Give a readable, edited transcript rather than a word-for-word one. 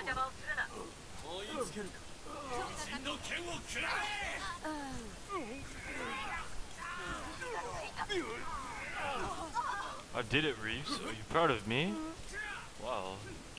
I did it, Reese. Are you proud of me? Wow.